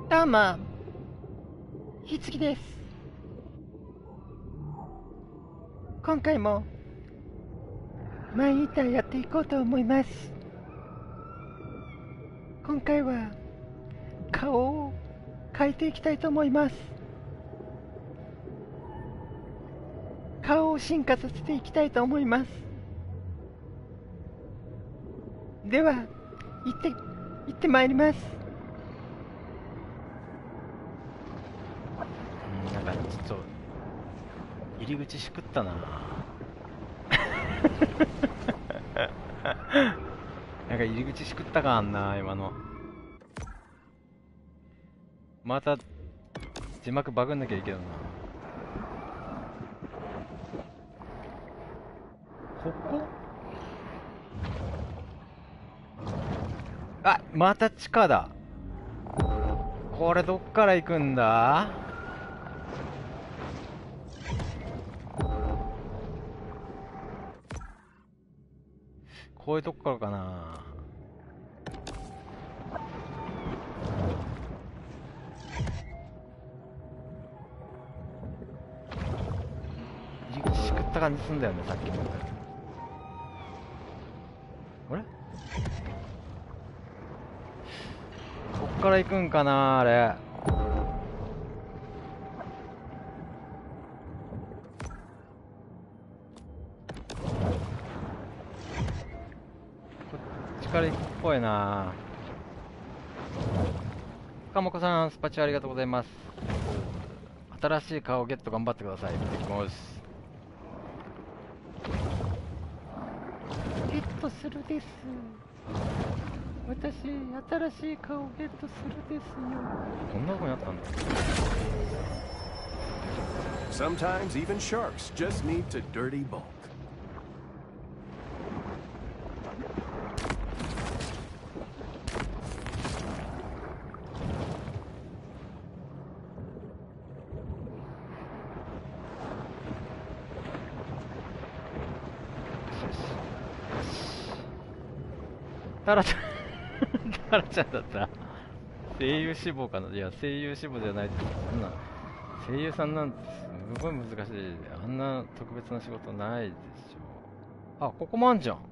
どうも、ひつきです。今回もマンイーターやっていこうと思います。今回は顔を変えていきたいと思います。顔を進化させていきたいと思います。では、行ってまいります。 なんかちょっと入り口しくったななんか入り口しくったかあんな今の。また字幕バグんなきゃいいけどな。ここあ、また地下だ。これどっから行くんだ。こういうとこからかな。入り口しくった感じすんだよね、さっきの。あれこっから行くんかな、あれ。こっちから行くっぽいな。かもこさん、スパチュありがとうございます。新しい顔ゲット頑張ってください。行ってきます。 ゲットするです。私、新しい顔をゲットするですよ。 こんなとこにあったんだ。 Sometimes even sharks just need to dirty bulk. タラちゃんタラちゃんだった。声優志望かな。いや、声優志望じゃないです。そんな声優さんなんてすごい難しい。あんな特別な仕事ないでしょ。あ、ここもあんじゃん。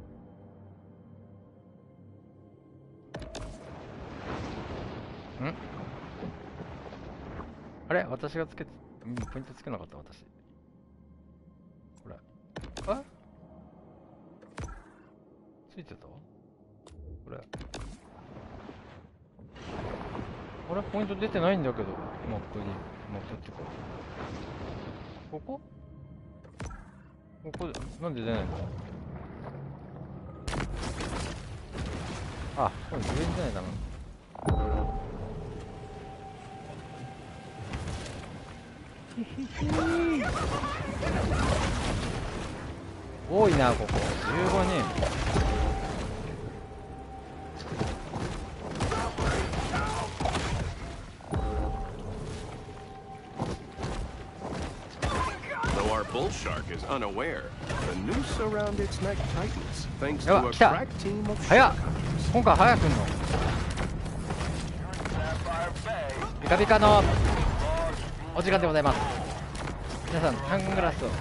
あれ、私がつけて、ポイントつけなかった私。これ。あ、ついてた？これ。あれ、ポイント出てないんだけど、マップに。マップってか。ここなんで出ないの？あ、これ上に出ないだな。多いな、ここ。15人。 Bull shark is unaware. The noose around its neck tightens thanks や to ば、 a 来た。 crack team of 早っ。 shark. 今回早くんの。ピカピカのお時間でございます。皆さん、サングラスを。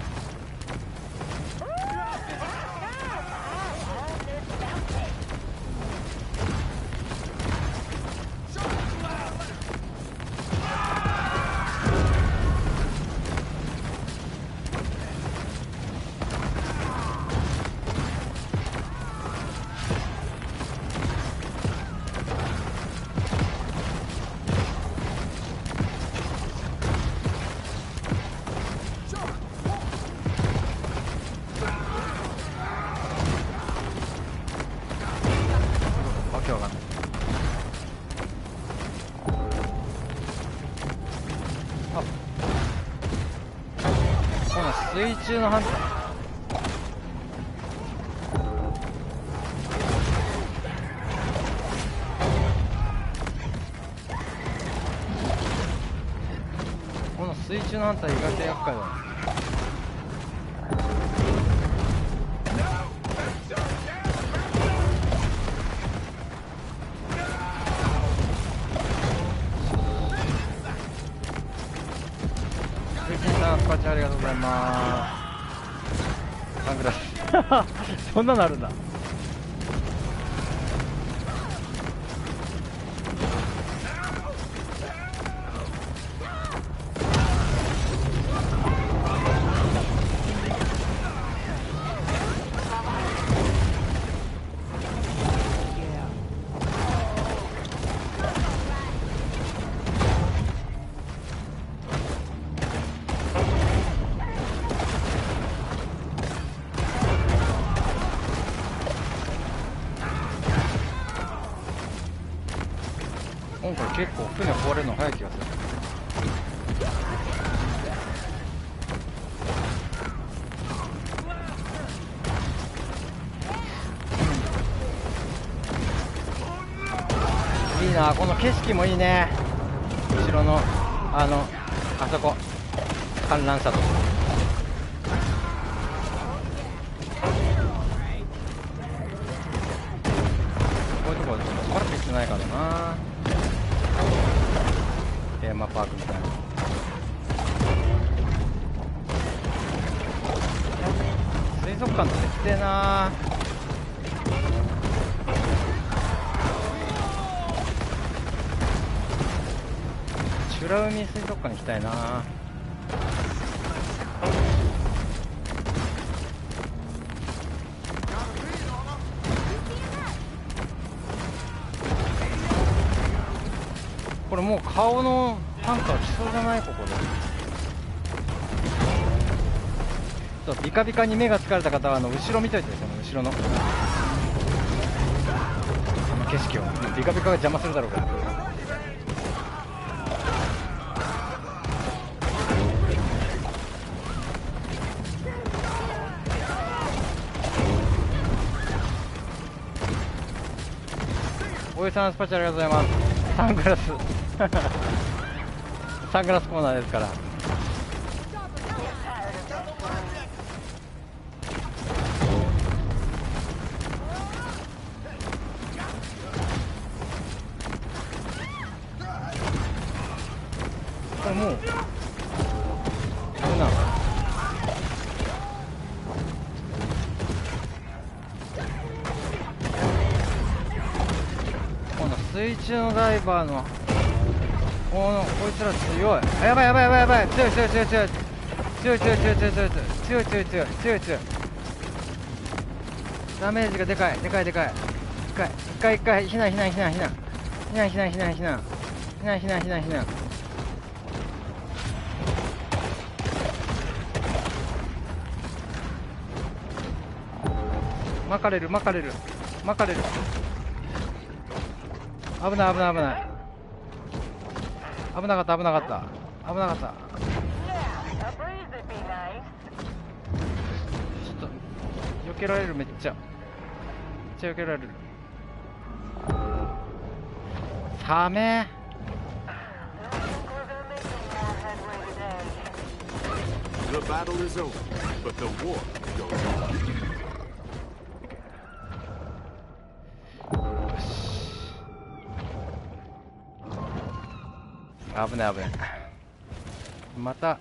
わけわかんない。あ、今度水中のハンター。この水中のハンター意外と厄介だな。 チありがとうございます。サングラスそんなのあるんだ。今回結構船壊れるの早い気がする。いいな、この景色もいいね。後ろのあそこ観覧車とこういうところで壊れてきてないからな。テーマパークみたいな。水族館って絶対な。美ら海水族館行きたいな。これもう顔のタンカー来そうじゃない？ここでちょっとビカビカに目が疲れた方は後ろ見といて、この後ろの景色を。ビカビカが邪魔するだろうから。おじさんスパチャありがとうございます。サングラスサングラスコーナーですから。これもうこれなこの水中のダイバーのこいつら強い。あ、やばいやばいやばいやばい。強い強い強い強い強い強い強い強い強い強い強い強い強い強い。ダメージがでかいでかいでかい。一回避難避難避難避難避難避難避難避難避難避難避難避難。巻かれる巻かれる巻かれる。危ない危ない危ない。危なかった危なかった危なかった。ちょっと避けられる。めっちゃ避けられる。サメ。 The battle is over, but the war goes on. 危ない危ない。また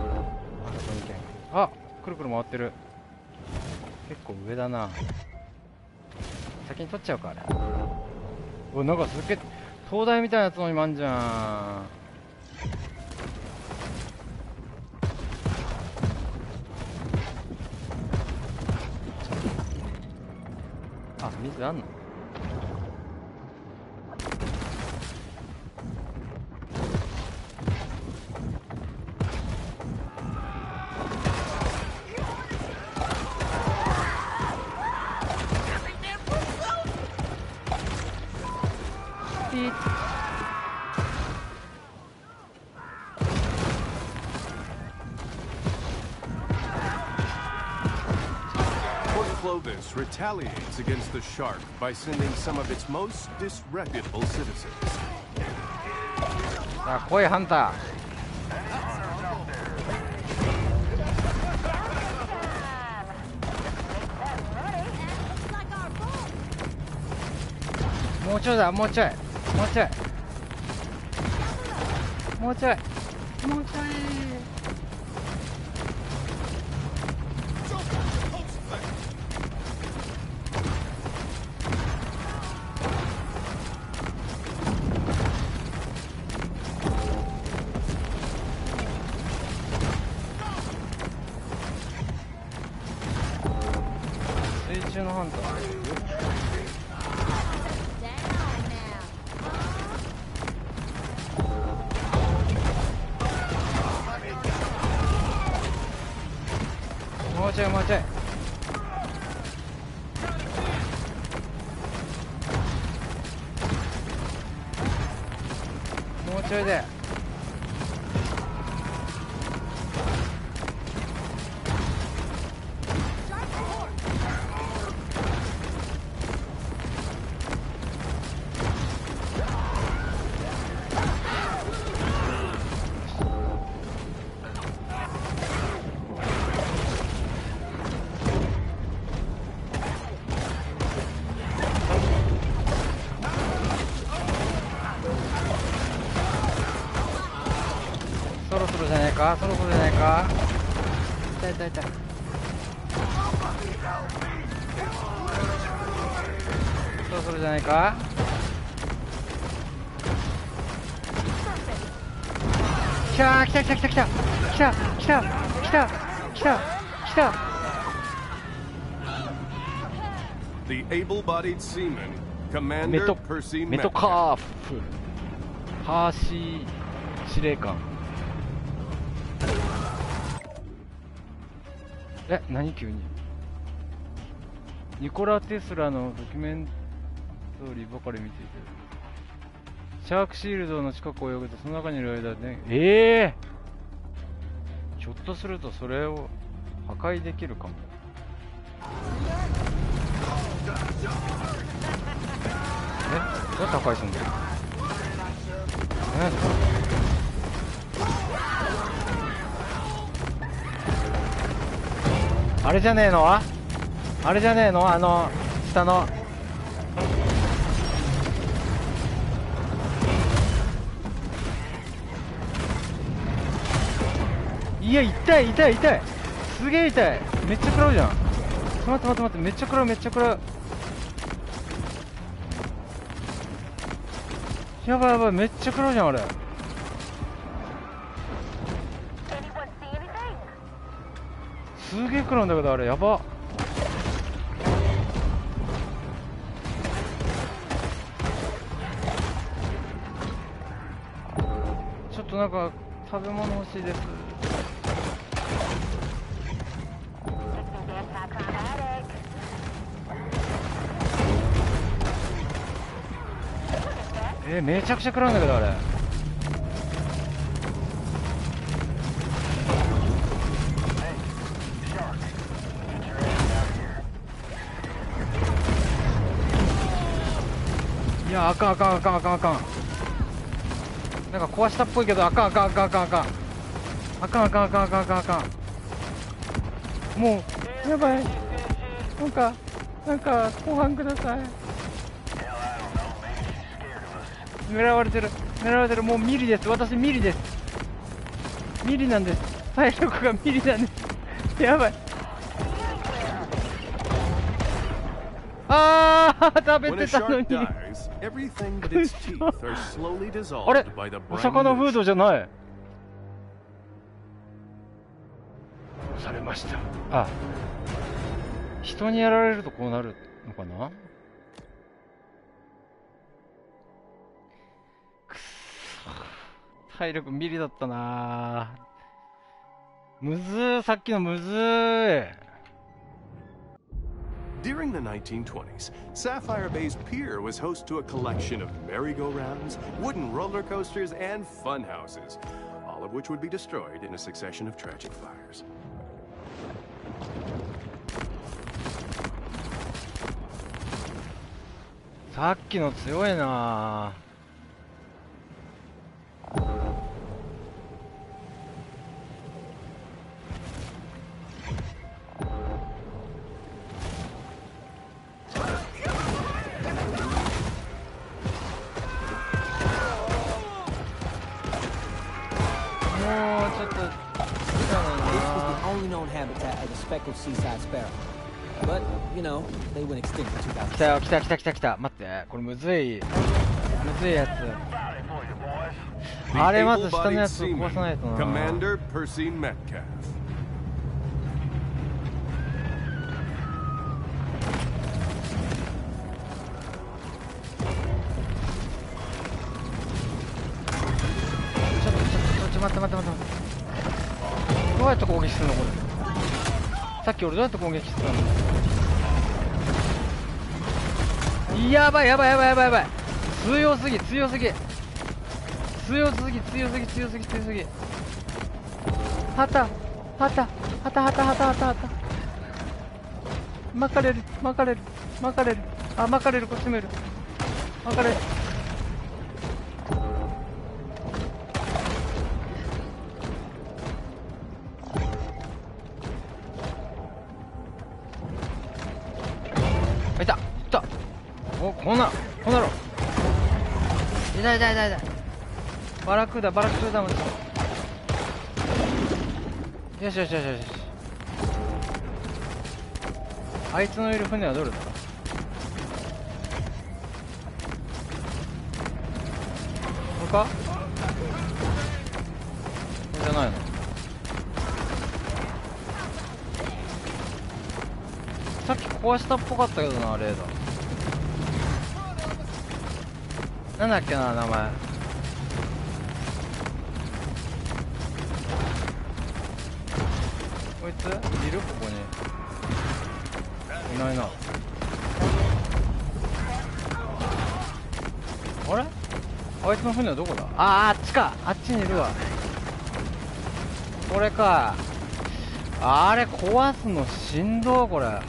あ、くるくる回ってる。結構上だな。先に取っちゃうかあれ。お、なんかすっげえ灯台みたいなやつのにもあんじゃん。あ、水あんの？ Clovis retaliates against the shark by sending some of its most disreputable citizens. さあ来いハンター。もうちょいだ、もうちょいもうちょいもうちょいもうちょい。 中のハンター。もうちょいもうちょい。もうちょいで。そろそろじゃないか、そろそろじゃないか。痛い痛い痛い。そろそろじゃないか。来た来た来た来た来た来た来た来た来た来た。 The able-bodied seaman, Commander Percy メト Metcalf. カーフパーシー司令官。え、何急に。ニコラ・テスラのドキュメンタリーばかり見ていて、シャークシールドの近くを泳ぐとその中にいる間ね、ひょっとするとそれを破壊できるかも。どうやって破壊するんだよ。あれじゃねえの？あれじゃねえの？あの下の。いや、痛い痛い痛い。すげえ痛い。めっちゃ食らうじゃん。待って待って待って、めっちゃ食らうめっちゃ食らう。やばいやばい、めっちゃ食らうじゃんあれ。すげえ食らうんだけどあれ、やば。ちょっとなんか食べ物欲しいです。めちゃくちゃ食らうんだけどあれ。いや、あかんあかんあかんあかんあかん。なんか壊したっぽいけど、あかんあかんあかんあかんあかんあかんあかんあかんあかんあかんあかん。もうやばい。なんか後半ください。狙われてる狙われてる。もうミリです。私ミリです。ミリなんです。体力がミリなんです。やばい。あー、食べ When a てたの shark に。 dies, everything but its teeth are slowly あれ dissolved by the お briny 魚フー ocean. ドじゃない。殺されました。あ、人にやられるとこうなるのかな。くっそ、体力ミリだったな。むずー、さっきのむずー。 During the 1920s, Sapphire Bay's pier was host to a collection of merry-go-rounds, wooden roller coasters, and fun houses, all of which would be destroyed in a succession of tragic fires. さっきの強いな。 Speckled seaside sparrow. But, you know, they went extinct in 2000. 来たよ、来た来た来た来た。待って、これむずいやつ。 The あれまず下の able-bodied やつを壊さない seaman, とな。 Commander Percy Metcalf. うやって攻撃するのこれ。さっき俺どうやって攻撃してたの。やばいやばいやばいやばいやばい。強すぎ強すぎ強すぎ強すぎ強すぎ強すぎ。はたはたはたはたはたはたはた。巻かれる巻かれる巻かれる。あ、巻かれる。こっちもいる。巻かれる。いたいた。お、こんなろ。痛い痛い痛い痛い。バラクーダバラクーダも。よしよしよしよし。あいつのいる船はどれだ。これか。これじゃないの。さっき壊したっぽかったけどな、レーダー。なんだっけな、名前。こいついる？ここにいないな。あれ？あいつの船はどこだ？あっちか。あっちにいるわ。これか。あれ壊すのしんどいこれ。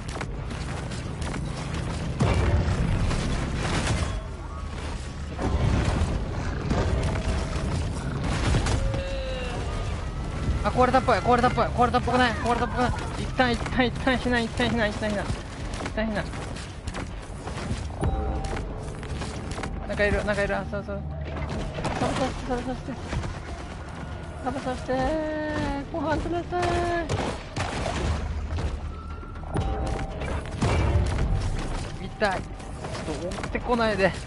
あ、壊れたっぽい壊れたっぽい壊れたっぽくない壊れたっぽくない。一旦避難一旦避難なんかいる。あ、そうそう。食べさせてご飯ください。痛い。ちょっと追ってこないで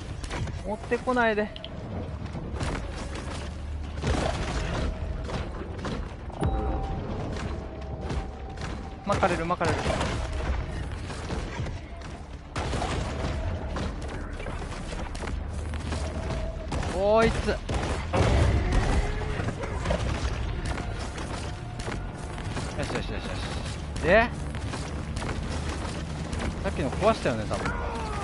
巻かれる。こいつ。よし。でさっきの壊したよね多分。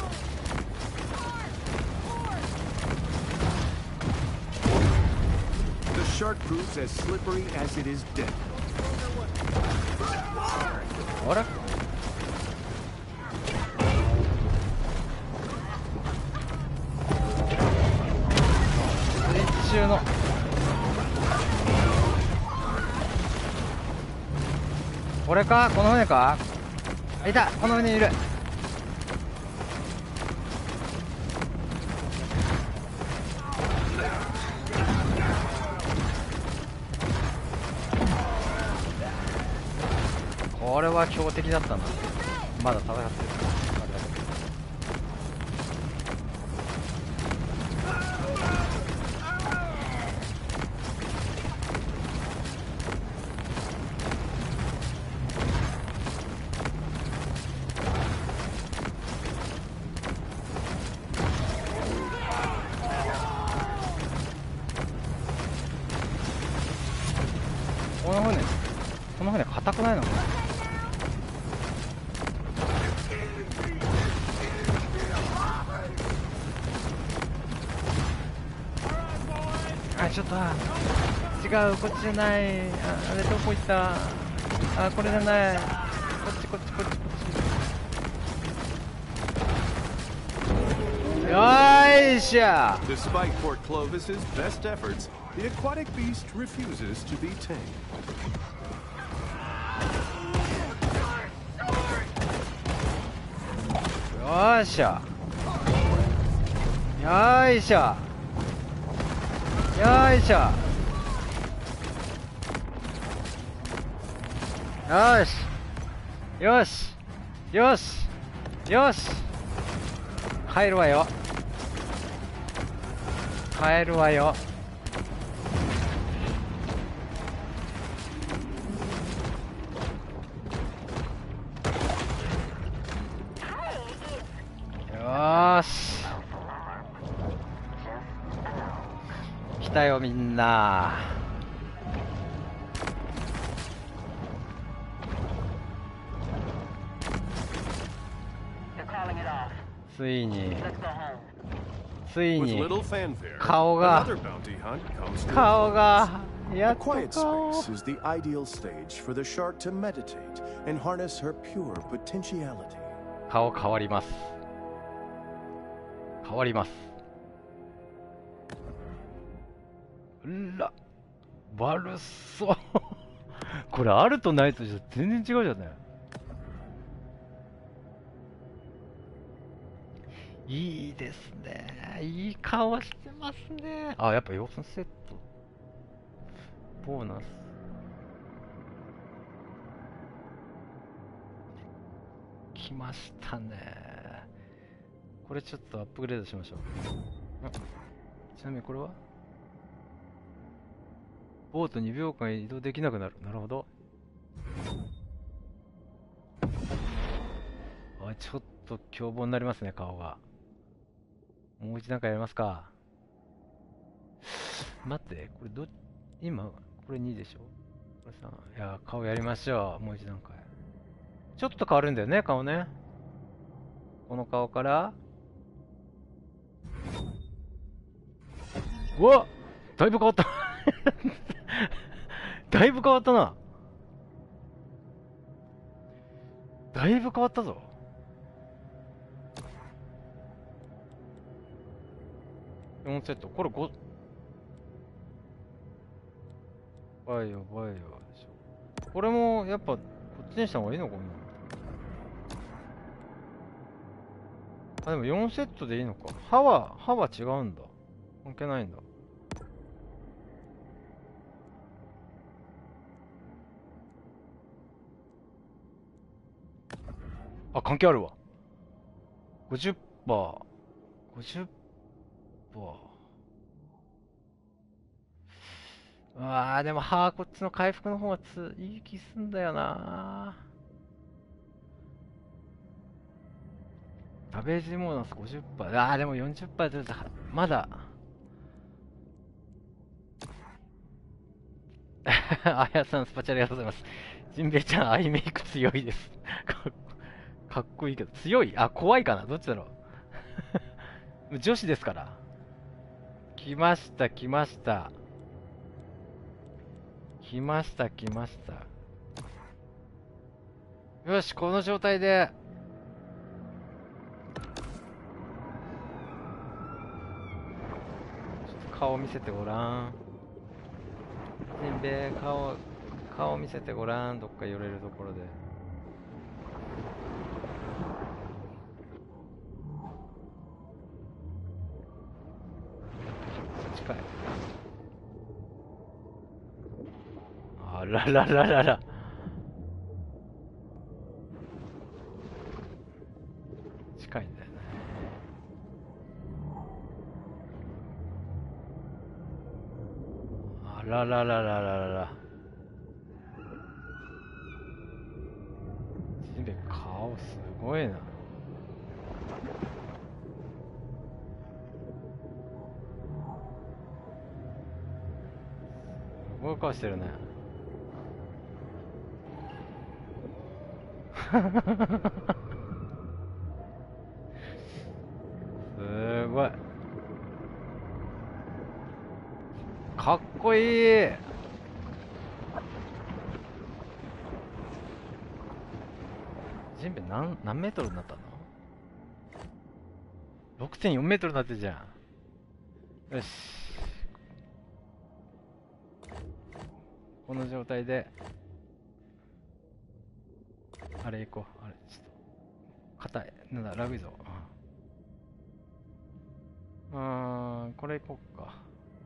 The shark proves as slippery as it is dead. あれ？水中のこれか？この船か？いた！この船にいる。これは強敵だったな。まだ戦ってる。この船硬くないの？あ、ちょっと違う、こっちじゃない。あれどこ行った？あ、これじゃない。こっち。よーいしょ。 Despite Port Clovis's best efforts, the aquatic beast refuses to be tamed. よーしょ。よーしょ。よいしょ。よしよしよしよし。帰るわよ。よーし。来たよみんな。 ついに With little fanfare, 顔が another bounty hunt comes to a 顔 close. がや A っと quiet 顔 space is the ideal stage for the shark to meditate and harness her pure potentiality. 顔変わります。変わります。うら悪そうこれあるとないとじゃ全然違うじゃない。いいですね。いい顔してますね。あ、やっぱ4セットボーナス来ましたね。これちょっとアップグレードしましょう。ちなみにこれはボート2秒間移動できなくなる。なるほど。あ、ちょっと凶暴になりますね、顔が。もう一段階やりますか。待って、これ今、これ2でしょ、これ3。いや、顔やりましょう。もう一段階。ちょっと変わるんだよね、顔ね。この顔から。うわっ、だいぶ変わった。だいぶ変わったな。だいぶ変わったぞ。4セット。これ5。バイオ、バイオでしょ。これもやっぱこっちにした方がいいのかな。あ、でも4セットでいいのか。歯は違うんだ。関係ないんだ。あ、関係あるわ。50%。50%。うわあ、でもこっちの回復の方がいい気すんだよな。ダメージボーナス 50%。ああ、でも 40% ずつまだ。あやさん、スパチャありがとうございます。ジンベエちゃん、アイメイク強いです。かっこいいけど、強い？あ、怖いかな？どっちだろう。女子ですから。来ました、来ました。来ました、来ました。よし、この状態で。ちょっと顔見せてごらん。ジンベエ、顔見せてごらん。どっか寄れるところで。近い。あららららら。近いんだよね。あららららららら。ジンベエ顔すごいな。すごい顔してるね。すごいかっこいい。ジンベエ何メートルになったの？ 6.4 メートルになってるじゃん。よし、この状態であれ行こう。あれちょっと硬い。なんだ、ラグいぞ。これ行こっか。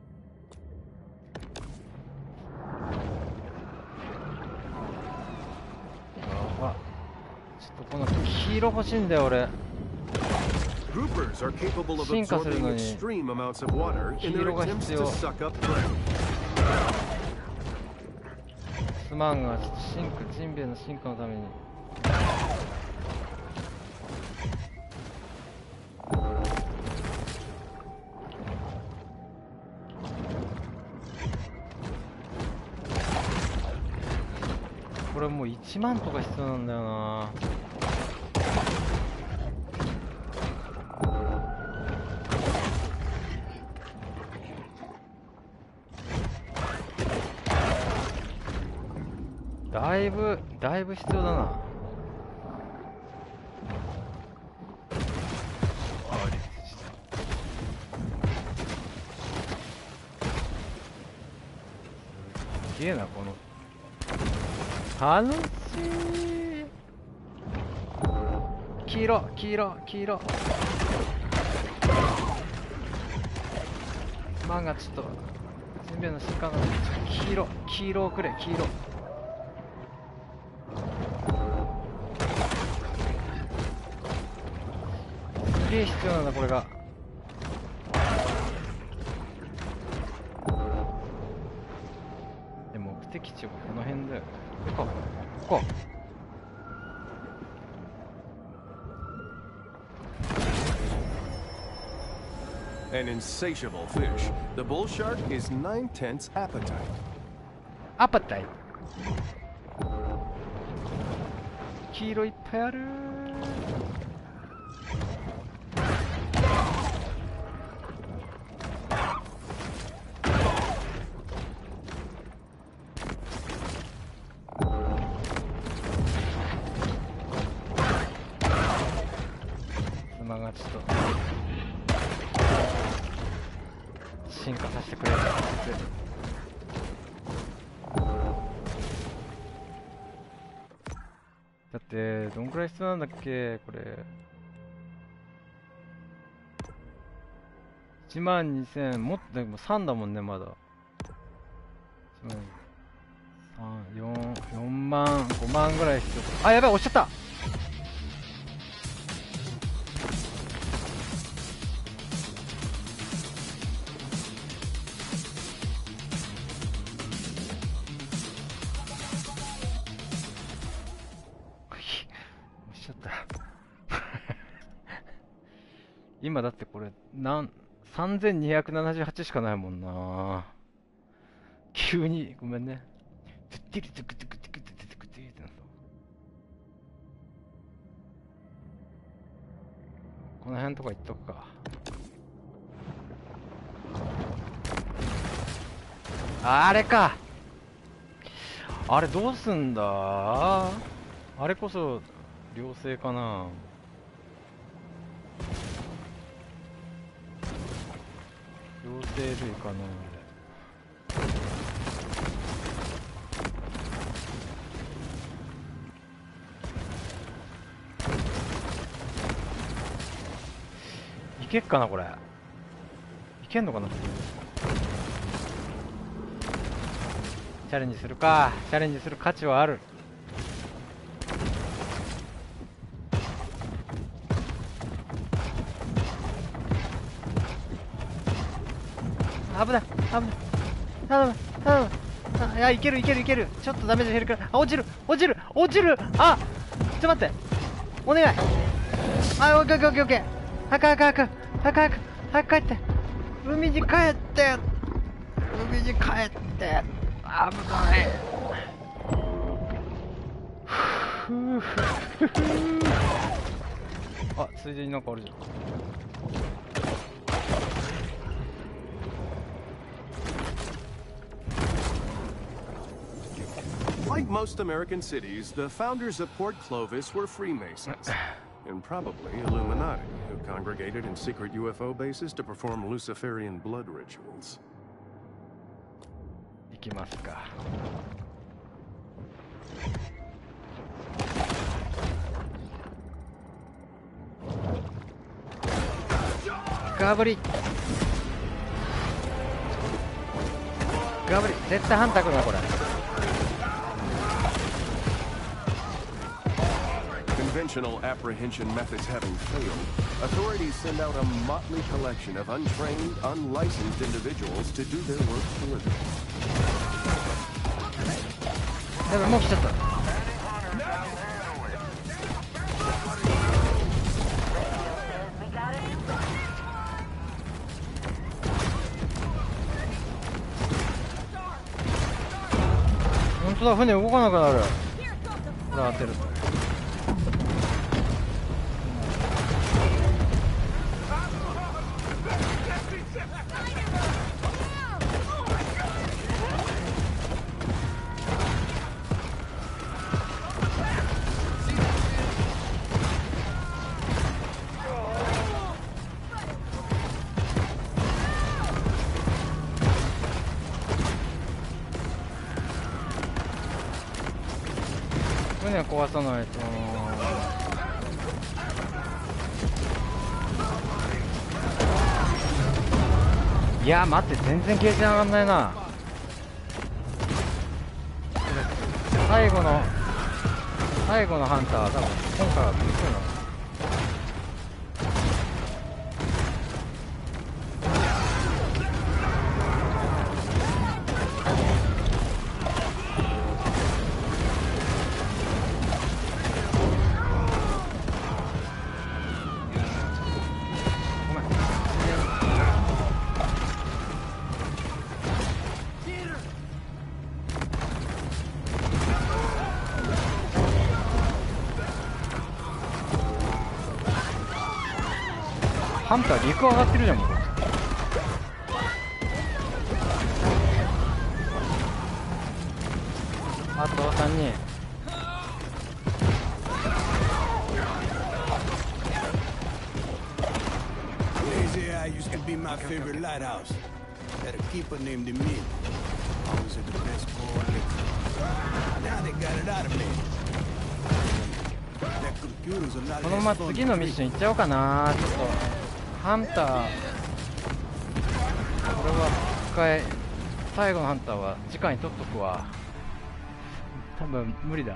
やば。ちょっとこの黄色欲しいんだよ俺。 Groupers are capable of 進化する absorbing のに extreme amounts of water in 黄 their 色が attempts 必 to 要。 suck up ground. すまんが、ちょっとジンベエの進化のために。これもう1万とか必要なんだよな。 だいぶ必要だな。すげえな、この楽しい。黄色黄色黄色。漫画ちょっと全米の時間が黄色をくれ。黄色すげえ必要なんだこれが。で目的地はこの辺だよ。ここ。 An insatiable fish, the bull shark is 9/10 appetite. アパタイ。黄色いっぱいある。馬がちょっと進化させてくれる。だってどんくらい必要なんだっけこれ。12000、もっとでも3だもんねまだ。4万5万ぐらい必要。あ、やばい、押しちゃった。今だってこれ3278しかないもんな。急にごめんね。トゥッティリトゥクトゥクトゥクトゥクトゥクトゥクってなった。この辺とか行っとくか。あれか。あれどうすんだ。あれこそ良性かな。両生類かな。いけっかなこれ。いけんのかな。チャレンジするか。チャレンジする価値はある。危ない危ない。頼む頼む。いや、いけるいけるいける。ちょっとダメージ減るから。あ、落ちる落ちる落ちる。あ、ちょっと待って、お願い。あ、オッケーオッケーオッケー。早く早く早く早く早く早く帰って。海に帰って。海に帰って。危ない。あ、ついでになんかあるじゃん。 Like most American cities, the founders of Port Clovis were Freemasons, and probably Illuminati, who congregated in secret UFO bases to perform Luciferian blood rituals. 行きますか。ガブリガブリ、絶対ハンター来るなこれ。 Conventional apprehension methods having failed, authorities send out a motley collection of untrained, unlicensed individuals to do their work for them. やばい、もう来ちゃった。本当だ、船動かなくなる。これ当てると。 は壊さないと。いや待って、全然ゲージ上がんないな。最後のハンターは多分今回は無理そうなの。ハンター陸上がってるじゃんもう。あと3人。 Lazy Eye used to be my favorite lighthouse. Had a keeper named Emil. Always had the best boy liquor. Now they got it out of me. That computer's a lot このま less ま fun 次の to ミッ trick. ション行っちゃおうかな。ちょっとハンター、これは一回最後のハンターは次回に取っとくわ。多分無理だ。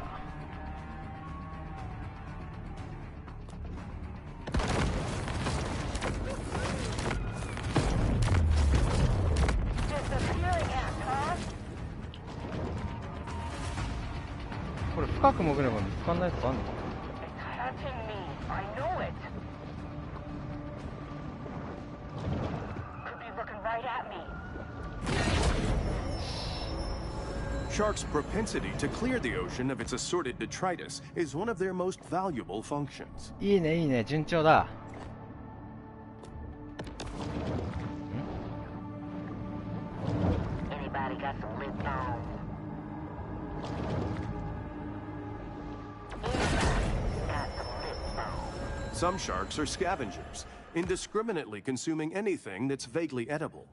これ深く潜れば見つかんないとかあんのかな。 Sharks' propensity to clear the ocean of its assorted detritus is one of their most valuable functions. いいねいいね、順調だ。 Some sharks are scavengers, indiscriminately consuming anything that's vaguely edible.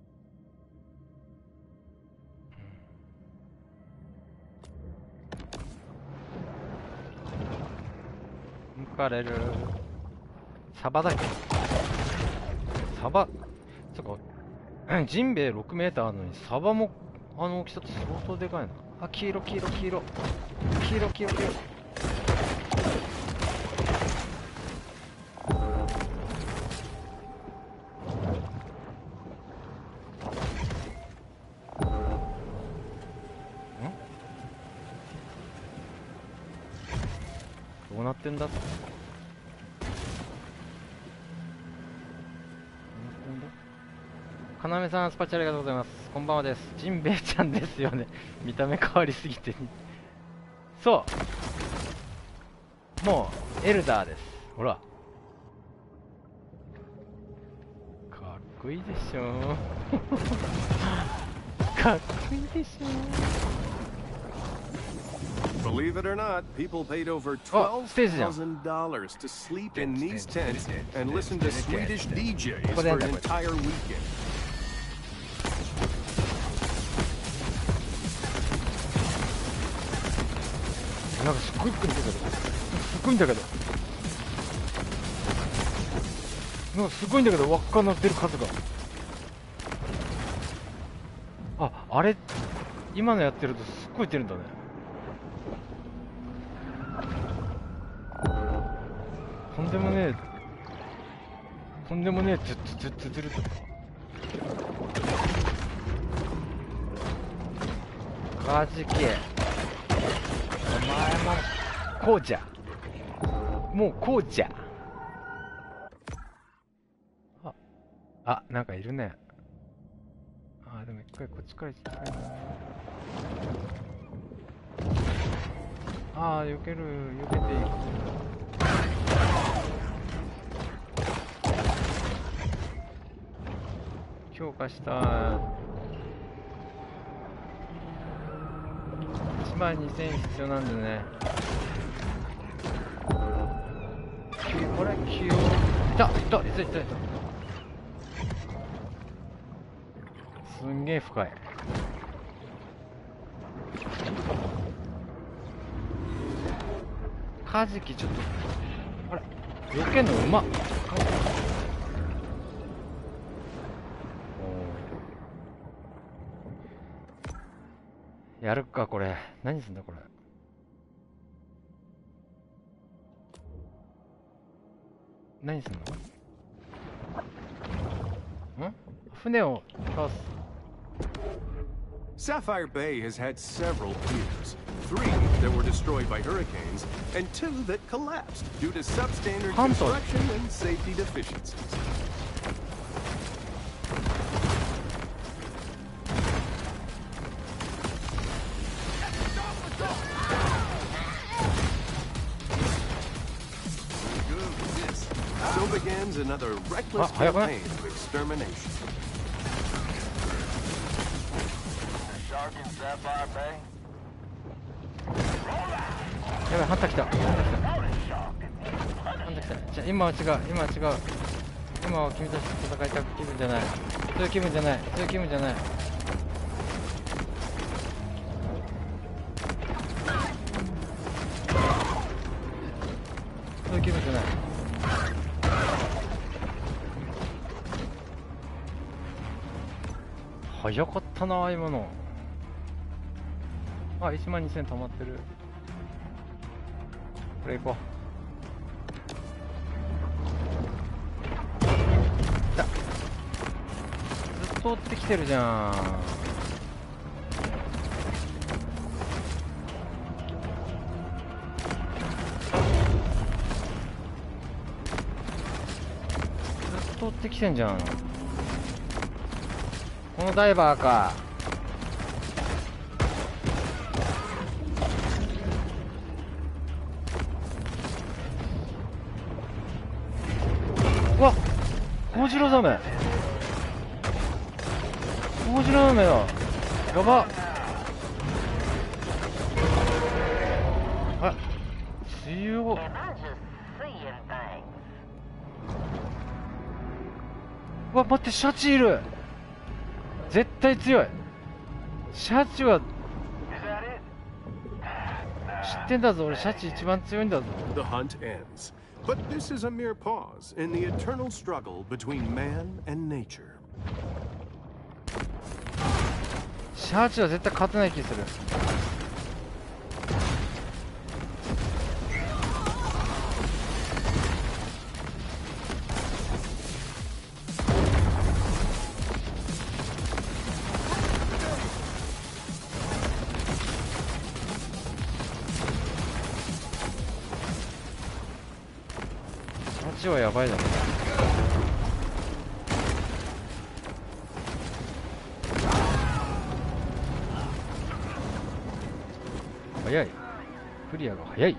抜かれる。サバだっけ。サバ、そっか、ジンベエ6メーターあるのにサバもあの大きさって相当でかいな。あ、黄色黄色黄色黄色黄色黄色。どうなってんだ。かなめさん、スパチャありがとうございます。こんばんはです。ジンベエちゃんですよね。見た目変わりすぎてそう、もうエルダーです。ほら、かっこいいでしょかっこいいでしょ。 Believe it or not, people paid over $12,000 to sleep in these tents and listen to Swedish DJs for an entire weekend. なんかすっごいんだけど、すっごいんだけど、なんかすごいんだけど、輪っか乗ってる数が。あれ今のやってるとすっごい出るんだね。とんでもねえずっと出るとか。カジキ、お前もこうじゃ、もうこうじゃ。なんかいるね。でも一回こっちから行ってみよう。避けていく。強化した。12000必要なんでね。これ9。いた。すんげえ深い。 カジキちょっとあれ避けんのうまっ。やるかこれ。何すんだこれ。何すんの？ん？船を倒す。 Sapphire Bay has had several piers. 3 that were destroyed by hurricanes, and 2 that collapsed due to substandard construction and safety deficiencies. So begins another reckless campaign of extermination. Shark in Sapphire Bay? やばい、ハンター来た。ハンター来た。じゃあ今は違う。今は君たちと戦いたい気分じゃない。そういう気分じゃない。そういう気分じゃない。そういう気分じゃない。早かったな今の。あ、12000溜まってる。これ行こう。来た。ずっと追ってきてるじゃん。ずっと追ってきてんじゃん。このダイバーか。うわっ、ゴジラザメ。ゴジラザメだ。やばっ。あ、強っ。うわ、待って、シャチいる。絶対強い。シャチは知ってんだぞ。俺シャチ一番強いんだぞ。 The hunt ends, but this is a mere pause in the eternal struggle between man and nature. シャチは絶対勝てない気する。シャチはやばいだろ。早い。クリアが早い。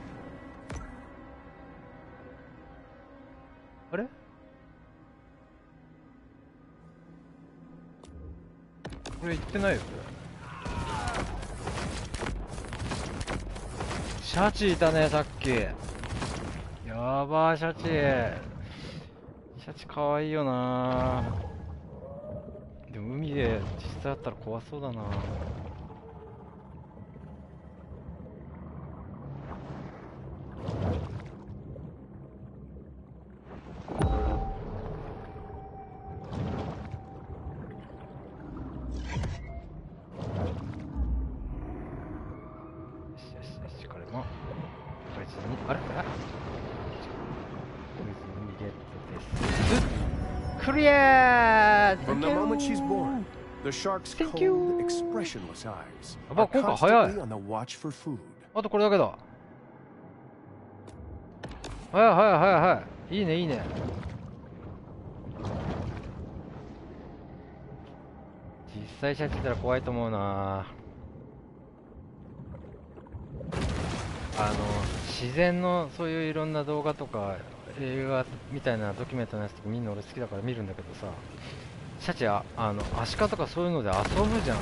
あれ？これ言ってないよ。シャチいたね、さっき。やばー、シャチ。シャチかわいいよな。でも海で実際あったら怖そうだな。 From the moment she's born, the shark's cold, expressionless eyes are constantly on the watch for food. あとこれだけだ。はい。いいね、いいね。実際シャチいたら怖いと思うな。自然のそういういろんな動画とか映画みたいなドキュメントのやつとかみんな俺好きだから見るんだけどさ、シャチアシカとかそういうので遊ぶじゃん。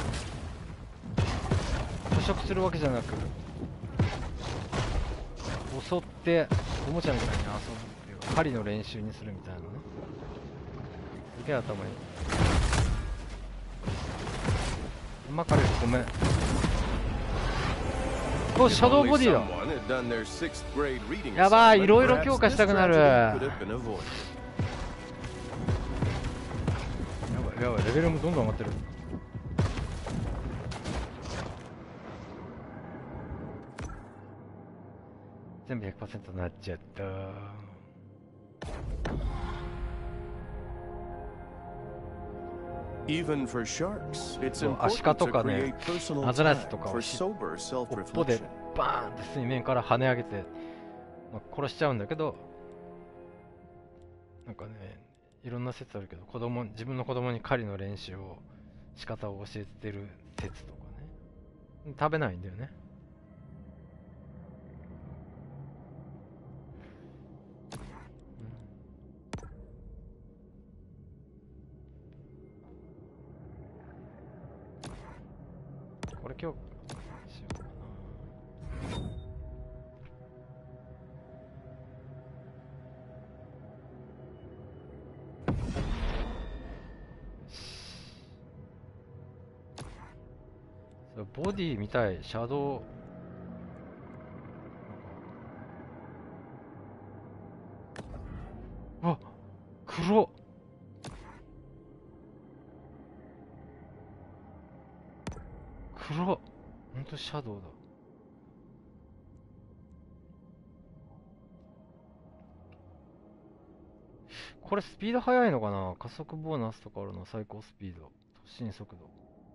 捕食するわけじゃなく襲っておもちゃみたいに遊ぶっていう、狩りの練習にするみたいなね。すげえ頭いい。うまかれごめん。 お、 If シャドウ only ボディだ。 someone had done their 6th grade reading やばい、 assignment, いろいろ perhaps 強化 this したくなる。 tragedy や could have been avoided. ばいやばい、レベルもどんどん上がってる。全部 100% になっちゃった。 Even for sharks, it's そう、アシカ important と to かね、 create personal アザラシ time とか for を sober 尾っぽで self-reflection. バーンって水面から跳ね上げて、まあ、殺しちゃうんだけど、なんかね、いろんな説あるけど、自分の子供に狩りの練習を仕方を教えてる説とかね。食べないんだよね。これ今日しようかな。そう、ボディ見たい。シャドウ。あ、黒っ。黒っ。ほんとシャドウだ。これスピード速いのかな。加速ボーナスとかあるの。最高スピード、突進速度。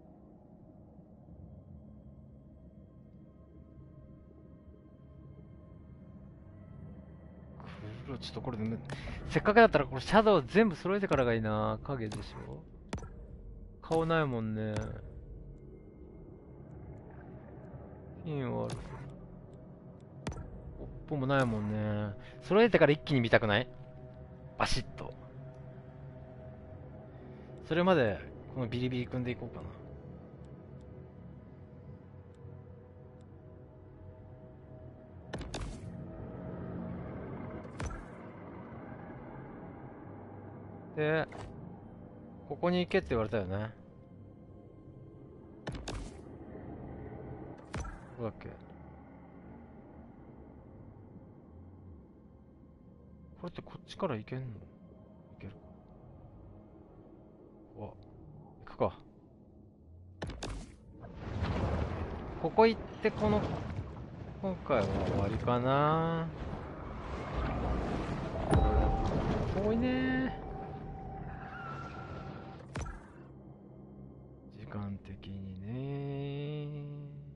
黒、ちょっとこれでせっかくだったらこれシャドウ全部揃えてからがいいな。影でしょ。顔ないもんね。ピンはあるけど、おっぽもないもんね。揃えてから一気に見たくない？バシッと。それまでこのビリビリ組んでいこうかな。で、ここに行けって言われたよね。どうだっけ。これってこっちから行けんの？行けるか。うわ、行くか。ここ行って今回は終わりかな。遠いねー。時間的にね。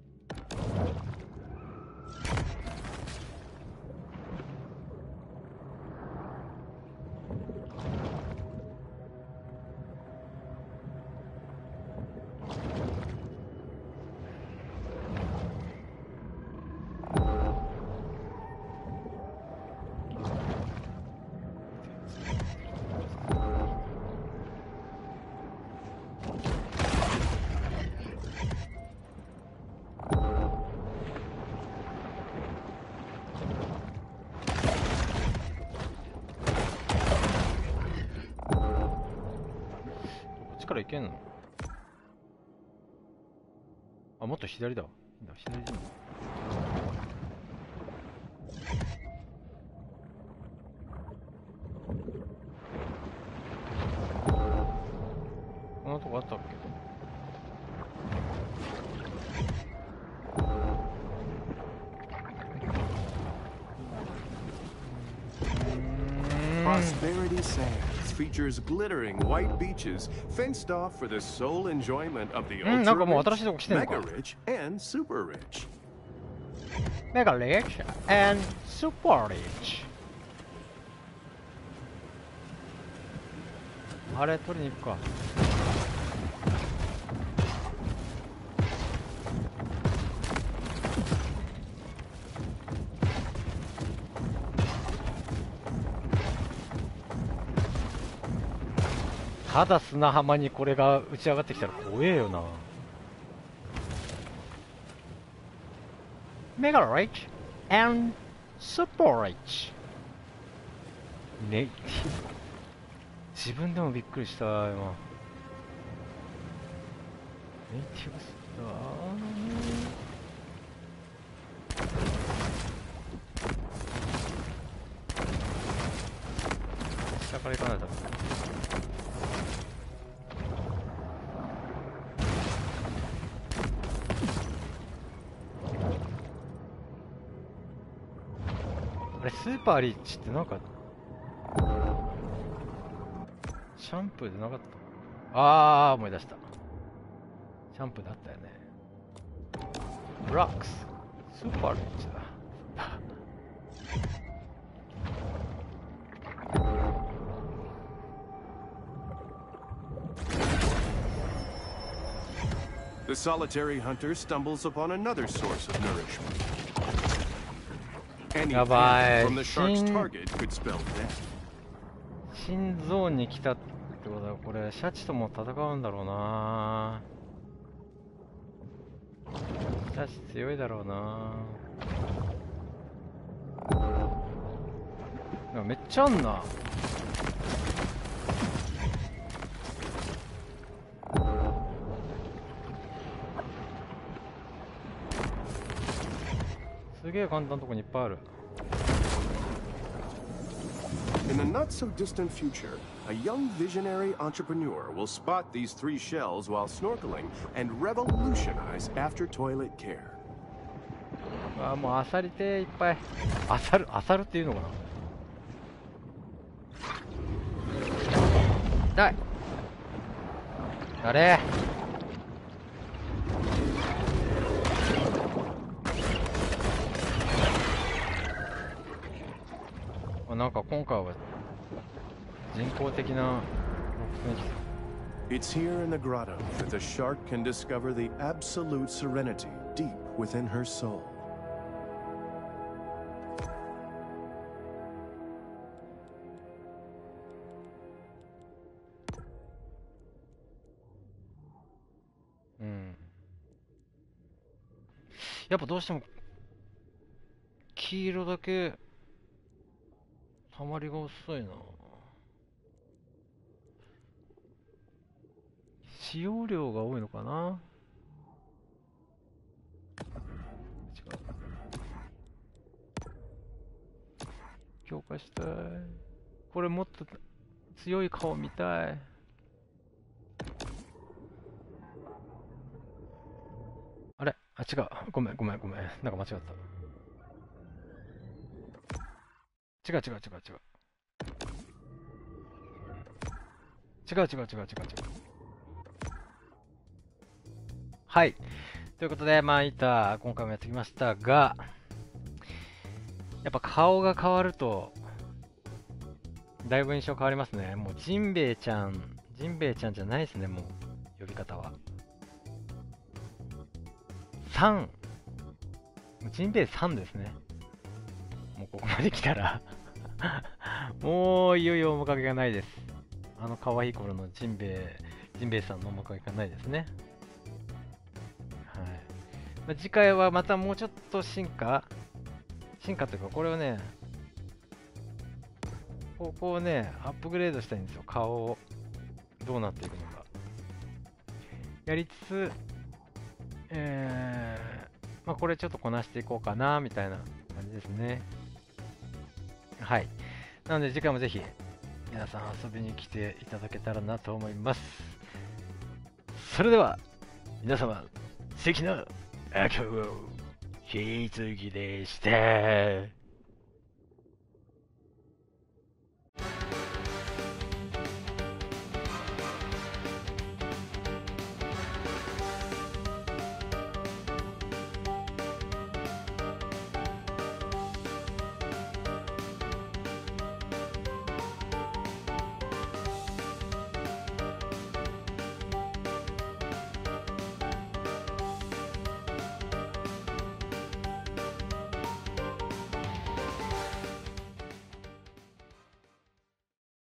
から行けんの？あ、もっと左だ。左だ。こんなとこあったっけ？ Prosperity Sands features glittering white beaches fenced off for the sole enjoyment of the なんかもう ultra 新しいとこ来てんのか。 mega rich, and super rich. Mega rich and super rich。あれ取りに行くか。ただ砂浜にこれが打ち上がってきたら怖えよな。メガリッチ and super rich。ネイティブ。自分でもびっくりした今。ネイティブスタ下から行かないと。あれ、スーパーリッチってなんかシャンプーでなかった？あー、思い出した。シャンプーだったよね。ブラックススーパーリッチだ。 The solitary hunter stumbles upon another source of nourishment. Any Yabai. hit from the shark's target could spell death. 心臓に来たってことは、これシャチとも戦うんだろうな。シャチ強いだろうな。なんかめっちゃあんな。すげえ簡単なとこにいっぱいある。 In a not-so-distant future, a young visionary entrepreneur will spot these 3 shells while snorkeling and revolutionize after-toilet care. あ、もうアサリていっぱい。アサルっていうのかな。痛い。誰？なんか今回は人工的な。 It's here in the grotto that the shark can discover the absolute serenity deep within her soul. うん。やっぱどうしても黄色だけ溜まりが遅いな。使用量が多いのかな。違う。強化したい。これもっと強い顔見たい。あれ、あ、違う。ごめん。なんか間違った。違う。はい。ということで、まあ、今回もやってきましたが、やっぱ顔が変わると、だいぶ印象変わりますね。もう、ジンベエちゃんじゃないですね、もう、呼び方は。ジンベエさんですね。もうここまで来たらもういよいよ面影がないです。あの可愛い頃のジンベエさんの面影がないですね。はい。まあ、次回はまたもうちょっと進化というか、これをね、ここをね、アップグレードしたいんですよ。顔をどうなっていくのか。やりつつ、まあ、これちょっとこなしていこうかな、みたいな感じですね。はい。なので次回もぜひ皆さん遊びに来ていただけたらなと思います。それでは皆様、素敵な秋を引き継ぎでした。